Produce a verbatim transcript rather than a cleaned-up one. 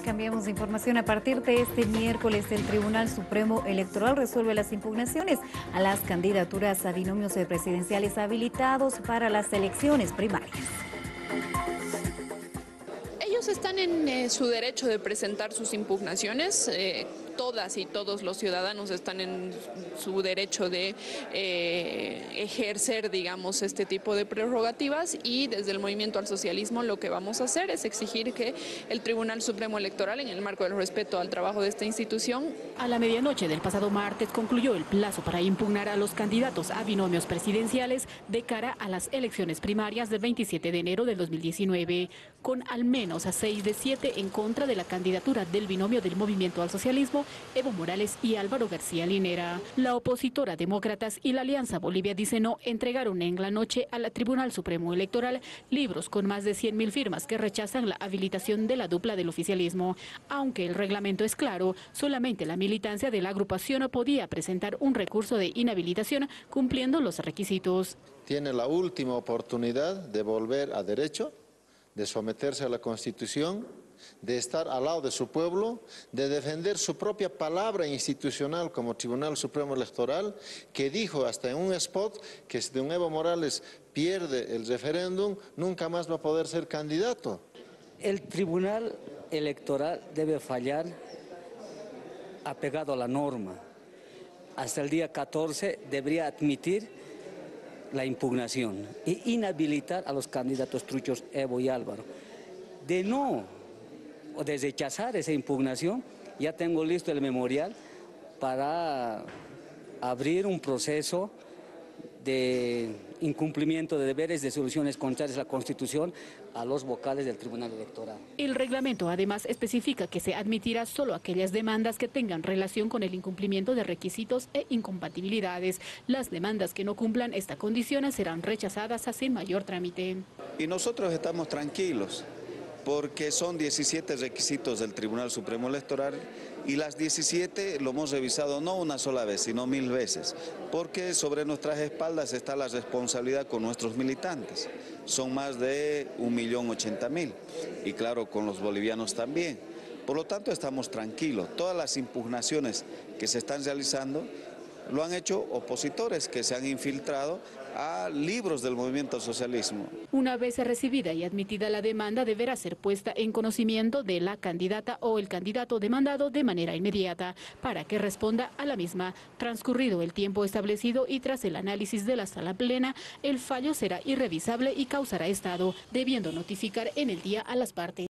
Cambiamos de información. A partir de este miércoles, el Tribunal Supremo Electoral resuelve las impugnaciones a las candidaturas a binomios presidenciales habilitados para las elecciones primarias. Ellos están en eh, su derecho de presentar sus impugnaciones. Eh, todas y todos los ciudadanos están en su derecho de eh, ejercer, digamos, este tipo de prerrogativas, y desde el Movimiento al Socialismo lo que vamos a hacer es exigir que el Tribunal Supremo Electoral, en el marco del respeto al trabajo de esta institución. A la medianoche del pasado martes concluyó el plazo para impugnar a los candidatos a binomios presidenciales de cara a las elecciones primarias del veintisiete de enero del dos mil diecinueve, con al menos a seis de siete en contra de la candidatura del binomio del Movimiento al Socialismo, Evo Morales y Álvaro García Linera. La opositora Demócratas y la Alianza Bolivia Dice No entregaron en la noche al Tribunal Supremo Electoral libros con más de cien mil firmas que rechazan la habilitación de la dupla del oficialismo. Aunque el reglamento es claro, solamente la militancia de la agrupación podía presentar un recurso de inhabilitación cumpliendo los requisitos. Tiene la última oportunidad de volver a derecho, de someterse a la Constitución, de estar al lado de su pueblo, de defender su propia palabra institucional como Tribunal Supremo Electoral, que dijo hasta en un spot que si don Evo Morales pierde el referéndum, nunca más va a poder ser candidato. El Tribunal Electoral debe fallar apegado a la norma. Hasta el día catorce debería admitir la impugnación e inhabilitar a los candidatos truchos Evo y Álvaro. De no o de rechazar esa impugnación, ya tengo listo el memorial para abrir un proceso de incumplimiento de deberes de soluciones contrarias a la Constitución a los vocales del Tribunal Electoral. El reglamento además especifica que se admitirá solo aquellas demandas que tengan relación con el incumplimiento de requisitos e incompatibilidades. Las demandas que no cumplan esta condición serán rechazadas sin mayor trámite. Y nosotros estamos tranquilos, porque son diecisiete requisitos del Tribunal Supremo Electoral y las diecisiete lo hemos revisado no una sola vez, sino mil veces, porque sobre nuestras espaldas está la responsabilidad con nuestros militantes. Son más de un millón ochenta mil y claro, con los bolivianos también. Por lo tanto, estamos tranquilos. Todas las impugnaciones que se están realizando lo han hecho opositores que se han infiltrado a libros del movimiento al socialismo. Una vez recibida y admitida la demanda, deberá ser puesta en conocimiento de la candidata o el candidato demandado de manera inmediata para que responda a la misma. Transcurrido el tiempo establecido y tras el análisis de la sala plena, el fallo será irrevisable y causará estado, debiendo notificar en el día a las partes.